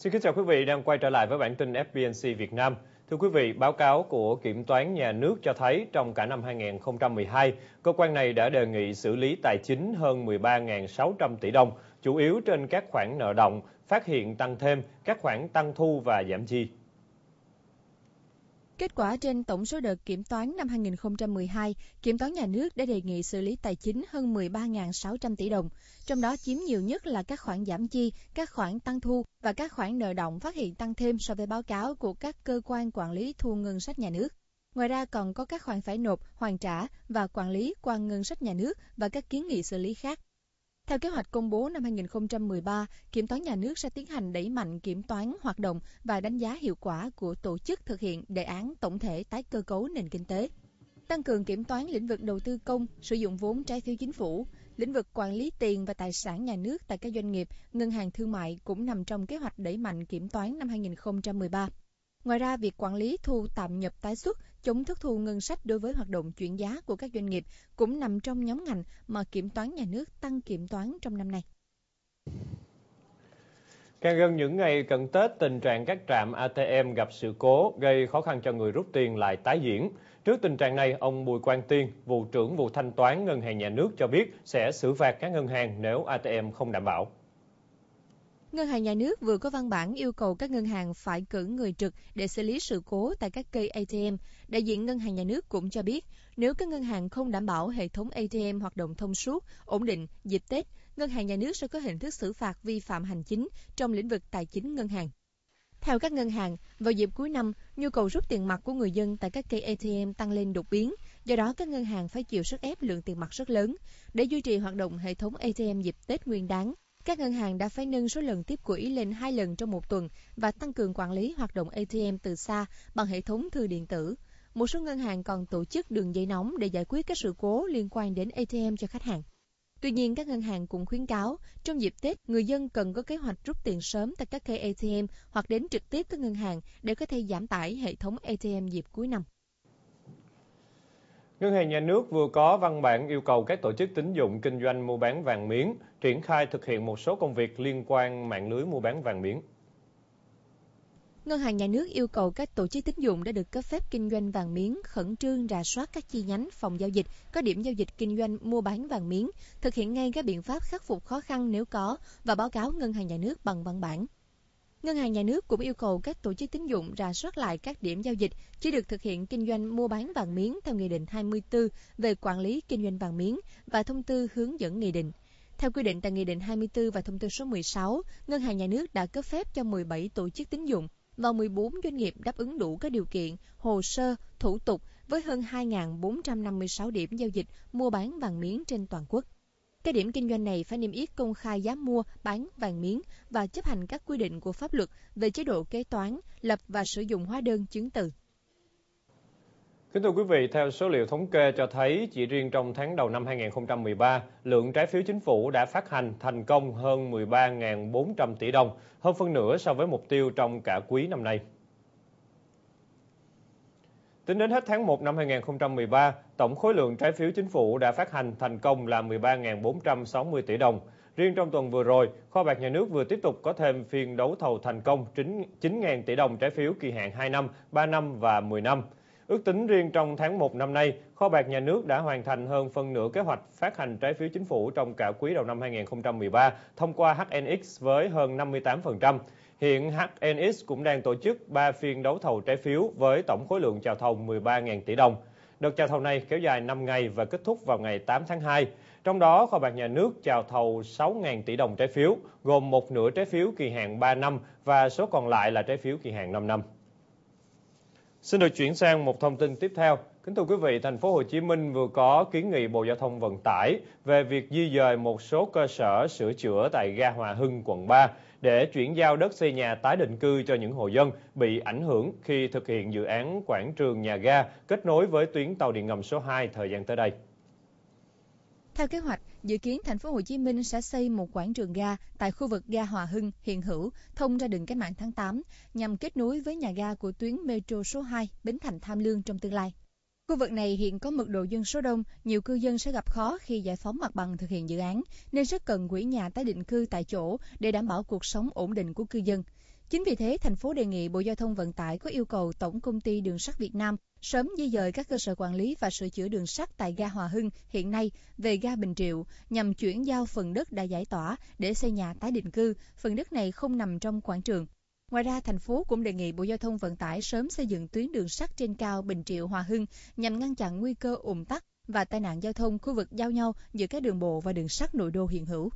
Xin kính chào quý vị đang quay trở lại với bản tin FBNC Việt Nam. Thưa quý vị, báo cáo của Kiểm toán Nhà nước cho thấy trong cả năm 2012, cơ quan này đã đề nghị xử lý tài chính hơn 13.600 tỷ đồng, chủ yếu trên các khoản nợ động, phát hiện tăng thêm, các khoản tăng thu và giảm chi. Kết quả trên tổng số đợt kiểm toán năm 2012, Kiểm toán Nhà nước đã đề nghị xử lý tài chính hơn 13.600 tỷ đồng, trong đó chiếm nhiều nhất là các khoản giảm chi, các khoản tăng thu và các khoản nợ động phát hiện tăng thêm so với báo cáo của các cơ quan quản lý thu ngân sách nhà nước. Ngoài ra còn có các khoản phải nộp, hoàn trả và quản lý qua ngân sách nhà nước và các kiến nghị xử lý khác. Theo kế hoạch công bố năm 2013, Kiểm toán Nhà nước sẽ tiến hành đẩy mạnh kiểm toán hoạt động và đánh giá hiệu quả của tổ chức thực hiện đề án tổng thể tái cơ cấu nền kinh tế. Tăng cường kiểm toán lĩnh vực đầu tư công, sử dụng vốn trái phiếu chính phủ, lĩnh vực quản lý tiền và tài sản nhà nước tại các doanh nghiệp, ngân hàng thương mại cũng nằm trong kế hoạch đẩy mạnh kiểm toán năm 2013. Ngoài ra, việc quản lý thu tạm nhập tái xuất, chống thất thu ngân sách đối với hoạt động chuyển giá của các doanh nghiệp cũng nằm trong nhóm ngành mà Kiểm toán Nhà nước tăng kiểm toán trong năm nay. Càng gần những ngày cận Tết, tình trạng các trạm ATM gặp sự cố gây khó khăn cho người rút tiền lại tái diễn. Trước tình trạng này, ông Bùi Quang Tiên, vụ trưởng vụ thanh toán Ngân hàng Nhà nước cho biết sẽ xử phạt các ngân hàng nếu ATM không đảm bảo. Ngân hàng Nhà nước vừa có văn bản yêu cầu các ngân hàng phải cử người trực để xử lý sự cố tại các cây ATM. Đại diện Ngân hàng Nhà nước cũng cho biết, nếu các ngân hàng không đảm bảo hệ thống ATM hoạt động thông suốt, ổn định dịp Tết, Ngân hàng Nhà nước sẽ có hình thức xử phạt vi phạm hành chính trong lĩnh vực tài chính ngân hàng. Theo các ngân hàng, vào dịp cuối năm, nhu cầu rút tiền mặt của người dân tại các cây ATM tăng lên đột biến, do đó các ngân hàng phải chịu sức ép lượng tiền mặt rất lớn. Để duy trì hoạt động hệ thống ATM dịp Tết Nguyên đán, các ngân hàng đã phải nâng số lần tiếp quỹ lên 2 lần trong một tuần và tăng cường quản lý hoạt động ATM từ xa bằng hệ thống thư điện tử. Một số ngân hàng còn tổ chức đường dây nóng để giải quyết các sự cố liên quan đến ATM cho khách hàng. Tuy nhiên, các ngân hàng cũng khuyến cáo, trong dịp Tết, người dân cần có kế hoạch rút tiền sớm tại các cây ATM hoặc đến trực tiếp các ngân hàng để có thể giảm tải hệ thống ATM dịp cuối năm. Ngân hàng Nhà nước vừa có văn bản yêu cầu các tổ chức tín dụng kinh doanh mua bán vàng miếng triển khai thực hiện một số công việc liên quan mạng lưới mua bán vàng miếng. Ngân hàng Nhà nước yêu cầu các tổ chức tín dụng đã được cấp phép kinh doanh vàng miếng khẩn trương rà soát các chi nhánh, phòng giao dịch, có điểm giao dịch kinh doanh mua bán vàng miếng, thực hiện ngay các biện pháp khắc phục khó khăn nếu có và báo cáo Ngân hàng Nhà nước bằng văn bản. Ngân hàng Nhà nước cũng yêu cầu các tổ chức tín dụng rà soát lại các điểm giao dịch chỉ được thực hiện kinh doanh mua bán vàng miếng theo Nghị định 24 về quản lý kinh doanh vàng miếng và thông tư hướng dẫn nghị định. Theo quy định tại Nghị định 24 và thông tư số 16, Ngân hàng Nhà nước đã cấp phép cho 17 tổ chức tín dụng và 14 doanh nghiệp đáp ứng đủ các điều kiện, hồ sơ, thủ tục với hơn 2.456 điểm giao dịch mua bán vàng miếng trên toàn quốc. Các điểm kinh doanh này phải niêm yết công khai giá mua, bán vàng miếng và chấp hành các quy định của pháp luật về chế độ kế toán, lập và sử dụng hóa đơn chứng từ. Kính thưa quý vị, theo số liệu thống kê cho thấy, chỉ riêng trong tháng đầu năm 2013, lượng trái phiếu chính phủ đã phát hành thành công hơn 13.400 tỷ đồng, hơn phân nửa so với mục tiêu trong cả quý năm nay. Tính đến hết tháng 1 năm 2013, tổng khối lượng trái phiếu chính phủ đã phát hành thành công là 13.460 tỷ đồng. Riêng trong tuần vừa rồi, Kho bạc Nhà nước vừa tiếp tục có thêm phiên đấu thầu thành công 9.000 tỷ đồng trái phiếu kỳ hạn 2 năm, 3 năm và 10 năm. Ước tính riêng trong tháng 1 năm nay, Kho bạc Nhà nước đã hoàn thành hơn phân nửa kế hoạch phát hành trái phiếu chính phủ trong cả quý đầu năm 2013 thông qua HNX với hơn 58%. Hiện HNX cũng đang tổ chức 3 phiên đấu thầu trái phiếu với tổng khối lượng chào thầu 13.000 tỷ đồng. Đợt chào thầu này kéo dài 5 ngày và kết thúc vào ngày 8 tháng 2. Trong đó, Kho bạc Nhà nước chào thầu 6.000 tỷ đồng trái phiếu, gồm một nửa trái phiếu kỳ hạn 3 năm và số còn lại là trái phiếu kỳ hạn 5 năm. Xin được chuyển sang một thông tin tiếp theo. Kính thưa quý vị, thành phố Hồ Chí Minh vừa có kiến nghị Bộ Giao thông Vận tải về việc di dời một số cơ sở sửa chữa tại ga Hòa Hưng, quận 3 để chuyển giao đất xây nhà tái định cư cho những hộ dân bị ảnh hưởng khi thực hiện dự án quảng trường nhà ga kết nối với tuyến tàu điện ngầm số 2 thời gian tới đây. Theo kế hoạch, dự kiến thành phố Hồ Chí Minh sẽ xây một quảng trường ga tại khu vực ga Hòa Hưng hiện hữu thông ra đường Cách mạng tháng 8 nhằm kết nối với nhà ga của tuyến Metro số 2 Bến Thành Tham Lương trong tương lai. Khu vực này hiện có mật độ dân số đông, nhiều cư dân sẽ gặp khó khi giải phóng mặt bằng thực hiện dự án, nên rất cần quỹ nhà tái định cư tại chỗ để đảm bảo cuộc sống ổn định của cư dân. Chính vì thế, thành phố đề nghị Bộ Giao thông Vận tải có yêu cầu Tổng Công ty Đường sắt Việt Nam sớm di dời các cơ sở quản lý và sửa chữa đường sắt tại ga Hòa Hưng hiện nay về ga Bình Triệu nhằm chuyển giao phần đất đã giải tỏa để xây nhà tái định cư. Phần đất này không nằm trong quảng trường. Ngoài ra, thành phố cũng đề nghị Bộ Giao thông Vận tải sớm xây dựng tuyến đường sắt trên cao Bình Triệu Hòa Hưng nhằm ngăn chặn nguy cơ ùn tắc và tai nạn giao thông khu vực giao nhau giữa các đường bộ và đường sắt nội đô hiện hữu.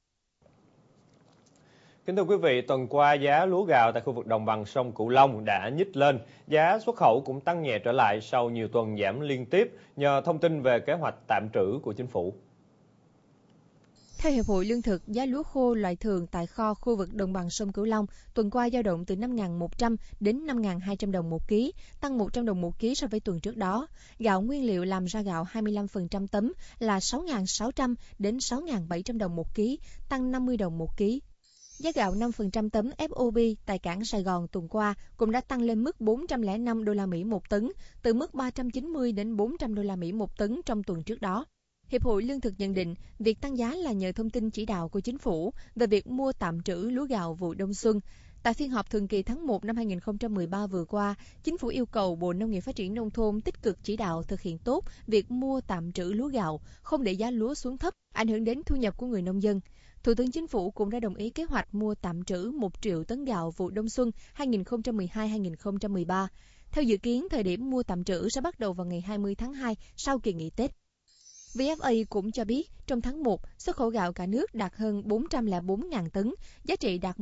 Kính thưa quý vị, tuần qua giá lúa gạo tại khu vực đồng bằng sông Cửu Long đã nhích lên, giá xuất khẩu cũng tăng nhẹ trở lại sau nhiều tuần giảm liên tiếp nhờ thông tin về kế hoạch tạm trữ của chính phủ. Theo Hiệp hội Lương thực, giá lúa khô loại thường tại kho khu vực đồng bằng sông Cửu Long tuần qua dao động từ 5.100 đến 5.200 đồng một ký, tăng 100 đồng một ký so với tuần trước đó. Gạo nguyên liệu làm ra gạo 25% tấm là 6.600 đến 6.700 đồng một ký, tăng 50 đồng một ký. Giá gạo 5% tấm FOB tại cảng Sài Gòn tuần qua cũng đã tăng lên mức 405 đô la Mỹ một tấn, từ mức 390 đến 400 đô la Mỹ một tấn trong tuần trước đó. Hiệp hội Lương thực nhận định, việc tăng giá là nhờ thông tin chỉ đạo của chính phủ về việc mua tạm trữ lúa gạo vụ đông xuân. Tại phiên họp thường kỳ tháng 1 năm 2013 vừa qua, chính phủ yêu cầu Bộ Nông nghiệp Phát triển Nông thôn tích cực chỉ đạo thực hiện tốt việc mua tạm trữ lúa gạo, không để giá lúa xuống thấp, ảnh hưởng đến thu nhập của người nông dân. Thủ tướng Chính phủ cũng đã đồng ý kế hoạch mua tạm trữ 1 triệu tấn gạo vụ đông xuân 2012-2013. Theo dự kiến, thời điểm mua tạm trữ sẽ bắt đầu vào ngày 20 tháng 2 sau kỳ nghỉ Tết. VFA cũng cho biết, trong tháng 1, xuất khẩu gạo cả nước đạt hơn 404.000 tấn, giá trị đạt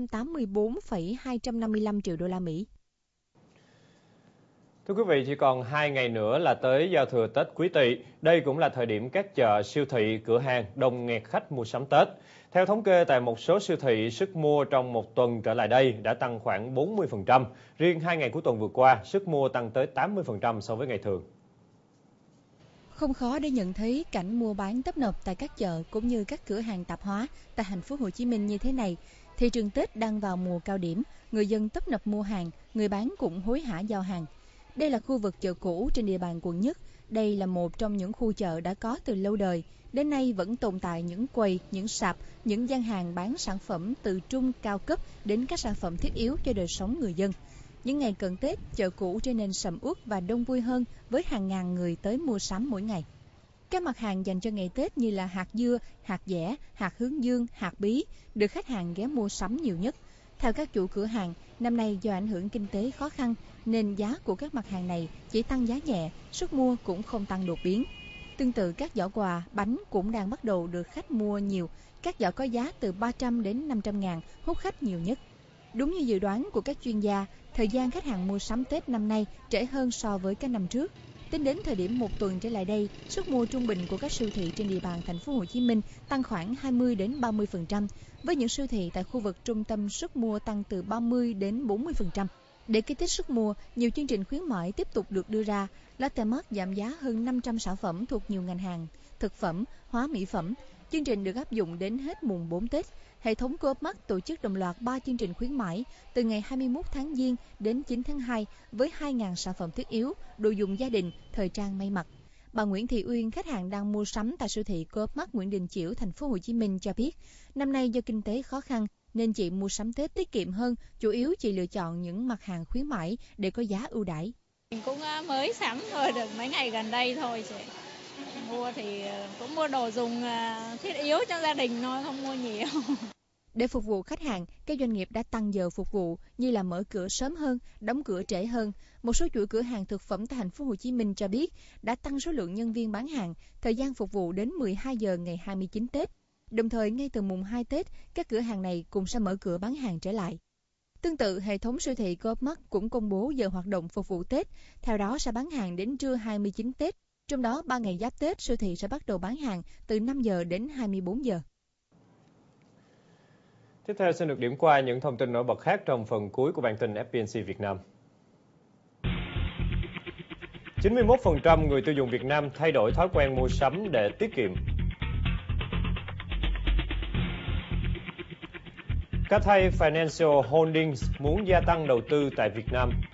184,255 triệu đô la Mỹ. Thưa quý vị, chỉ còn 2 ngày nữa là tới giao thừa Tết Quý Tỵ. Đây cũng là thời điểm các chợ, siêu thị, cửa hàng đông nghẹt khách mua sắm Tết. Theo thống kê, tại một số siêu thị, sức mua trong một tuần trở lại đây đã tăng khoảng 40%. Riêng 2 ngày cuối tuần vừa qua, sức mua tăng tới 80% so với ngày thường. Không khó để nhận thấy cảnh mua bán tấp nập tại các chợ cũng như các cửa hàng tạp hóa tại thành phố Hồ Chí Minh như thế này. Thị trường Tết đang vào mùa cao điểm, người dân tấp nập mua hàng, người bán cũng hối hả giao hàng. Đây là khu vực chợ cũ trên địa bàn quận Nhất. Đây là một trong những khu chợ đã có từ lâu đời. Đến nay vẫn tồn tại những quầy, những sạp, những gian hàng bán sản phẩm từ trung cao cấp đến các sản phẩm thiết yếu cho đời sống người dân. Những ngày cận Tết, chợ cũ trở nên sầm uất và đông vui hơn với hàng ngàn người tới mua sắm mỗi ngày. Các mặt hàng dành cho ngày Tết như là hạt dưa, hạt dẻ, hạt hướng dương, hạt bí được khách hàng ghé mua sắm nhiều nhất. Theo các chủ cửa hàng, năm nay do ảnh hưởng kinh tế khó khăn nên giá của các mặt hàng này chỉ tăng giá nhẹ, sức mua cũng không tăng đột biến. Tương tự các giỏ quà, bánh cũng đang bắt đầu được khách mua nhiều. Các giỏ có giá từ 300 đến 500 ngàn hút khách nhiều nhất. Đúng như dự đoán của các chuyên gia, thời gian khách hàng mua sắm Tết năm nay trễ hơn so với các năm trước. Tính đến thời điểm một tuần trở lại đây, sức mua trung bình của các siêu thị trên địa bàn thành phố Hồ Chí Minh tăng khoảng 20 đến 30%, với những siêu thị tại khu vực trung tâm sức mua tăng từ 30 đến 40%. Để kích thích sức mua, nhiều chương trình khuyến mãi tiếp tục được đưa ra. Lotte Mart giảm giá hơn 500 sản phẩm thuộc nhiều ngành hàng, thực phẩm, hóa mỹ phẩm. Chương trình được áp dụng đến hết mùng 4 Tết. Hệ thống Co-op Mart tổ chức đồng loạt 3 chương trình khuyến mãi từ ngày 21 tháng Giêng đến 9 tháng 2 với 2.000 sản phẩm thiết yếu, đồ dùng gia đình, thời trang may mặc. Bà Nguyễn Thị Uyên, khách hàng đang mua sắm tại siêu thị Co-op Mart Nguyễn Đình Chiểu, thành phố Hồ Chí Minh cho biết, năm nay do kinh tế khó khăn nên chị mua sắm Tết tiết kiệm hơn, chủ yếu chị lựa chọn những mặt hàng khuyến mãi để có giá ưu đãi. Mình cũng mới sắm thôi, được mấy ngày gần đây thôi chị. Mua thì cũng mua đồ dùng thiết yếu cho gia đình thôi, không mua nhiều. Để phục vụ khách hàng, các doanh nghiệp đã tăng giờ phục vụ như là mở cửa sớm hơn, đóng cửa trễ hơn. Một số chuỗi cửa hàng thực phẩm tại thành phố Hồ Chí Minh cho biết đã tăng số lượng nhân viên bán hàng, thời gian phục vụ đến 12 giờ ngày 29 Tết. Đồng thời, ngay từ mùng 2 Tết, các cửa hàng này cũng sẽ mở cửa bán hàng trở lại. Tương tự, hệ thống siêu thị Co-op Mart cũng công bố giờ hoạt động phục vụ Tết, theo đó sẽ bán hàng đến trưa 29 Tết. Trong đó, 3 ngày giáp Tết, siêu thị sẽ bắt đầu bán hàng từ 5 giờ đến 24 giờ. Tiếp theo xin được điểm qua những thông tin nổi bật khác trong phần cuối của bản tin FPNC Việt Nam. 91% người tiêu dùng Việt Nam thay đổi thói quen mua sắm để tiết kiệm. Cathay Financial Holdings muốn gia tăng đầu tư tại Việt Nam.